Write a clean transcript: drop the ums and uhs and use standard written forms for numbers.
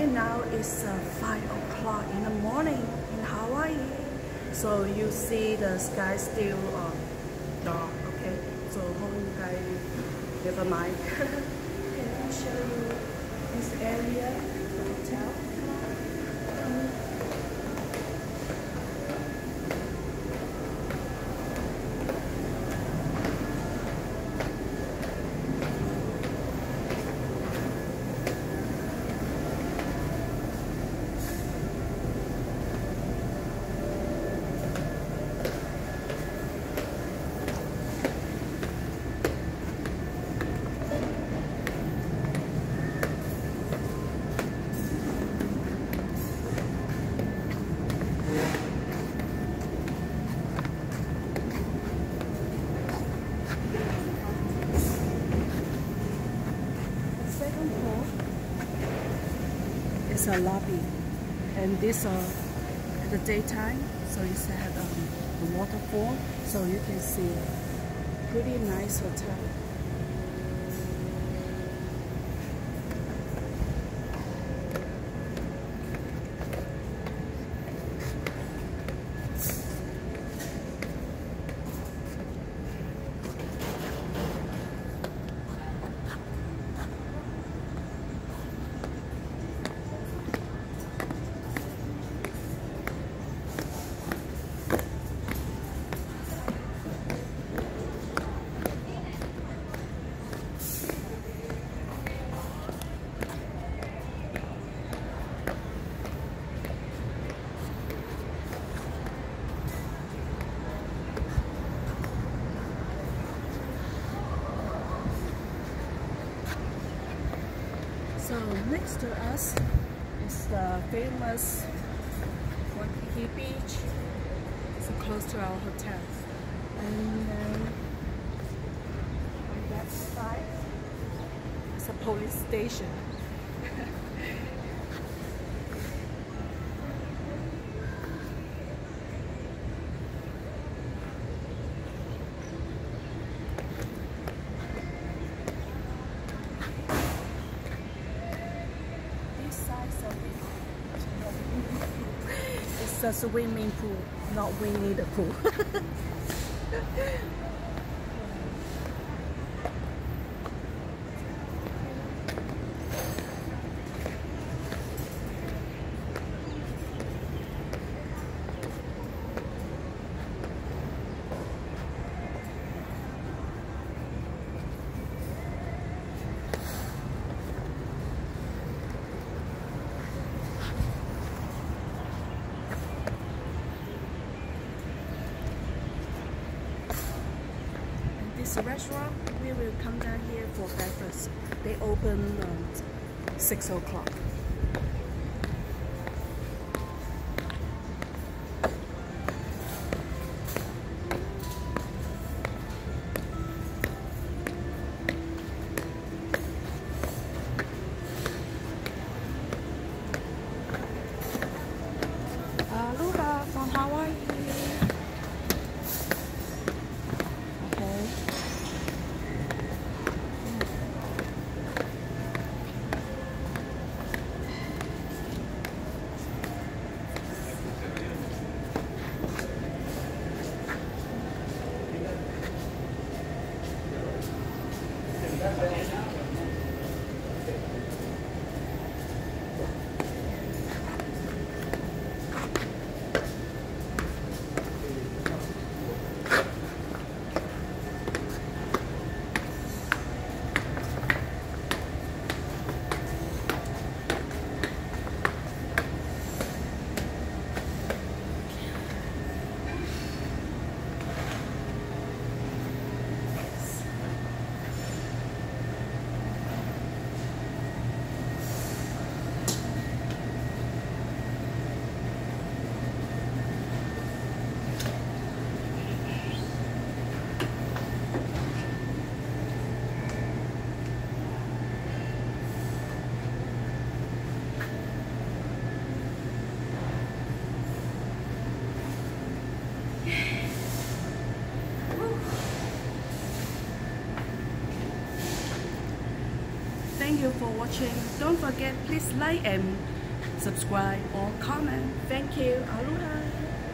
Right now it's 5 o'clock in the morning in Hawaii. So you see the sky still dark, okay? So hold you guys, never mind. Can I show you this area, the hotel? It's a lobby, and this at the daytime, so it's had a waterfall, so you can see pretty nice hotel. So next to us is the famous Waikiki beach. So close to our hotel. And then on that side is a police station. It's a swimming pool, not we need a pool. This restaurant, we will come down here for breakfast. They open 6 o'clock. Aloha from Hawaii. Thank you for watching. Don't forget, please like and subscribe or comment. Thank you. Aloha.